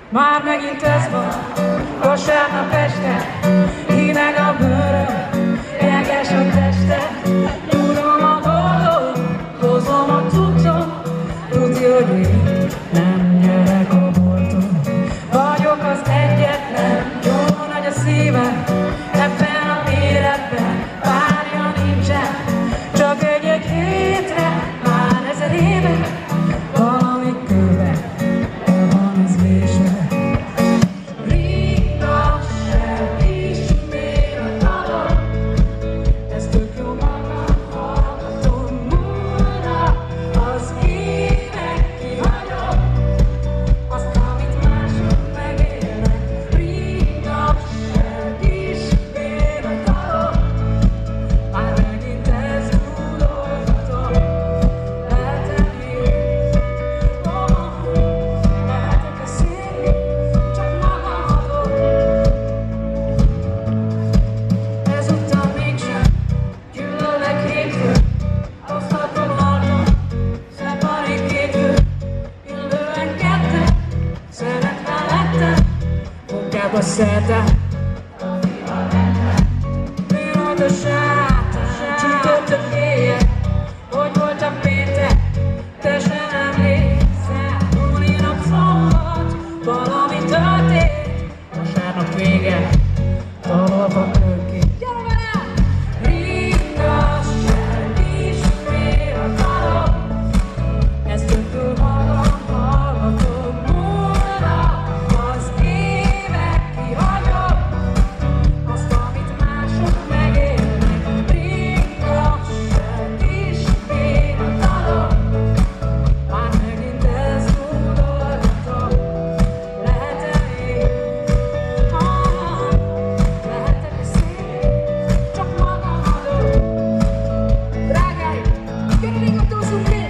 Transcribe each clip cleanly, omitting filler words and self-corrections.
Már megint ez van, vasárnap este, hideg a bőröm, jeges a teste. Tudom a dolgom, hozom a cuccom, tudja, hogy én nem gyerek a bolton. Vagyok az egyetlen, jó nagy a szívem, ebben a méretben párja nincsen. Csak egy hétre, már 1000 éve, valami kőbe el van ez vésve. Rita se ismér a dalom, ez tök jó magam, hallgatom múlna, az évek kihagyom, azt, amit mások megélnek. Rita se ismér a dalom, már megint ez túlolvatom. Lehetem én, lehetek-e szép, csak magamtól. Ezúttal mégsem gyűlölek hétfő, osztatom arcom, szeparik hétfő, illően ketten, szeretve lettem, munkába szeltem. Mi volt a sátán, csütörtök éjjel, hogy volt a péntek, te sem emlékszel. Múli nap szombat, valami történt, vasárnap vége, találva kőként. Gyere velem! Rita se ismér a dalom, ez többől magam, hallgatom múlna, az évek kihagyom, azt, amit mások megélnek. Rita se ismér a dalom, már megint ez túlolvatom. Lehetem én, lehetek-e szép, csak magam adom. Drágáim, gyere, dozzunk ki!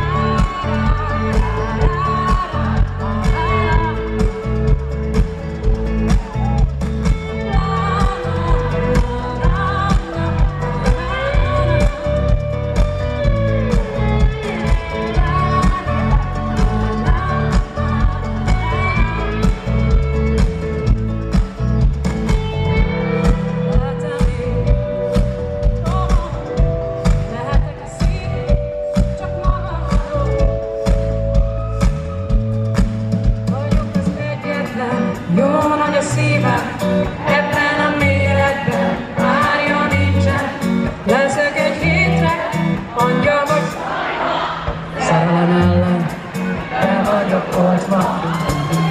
Lehetem én, lehetek-e szép, csak magam adom. Vagyok az egyetlen, jó nagy a szívem, ebben a méretben párja nincsen. Leszek egy hétre, angyal vagy, szerelem ellen be vagyok oltva.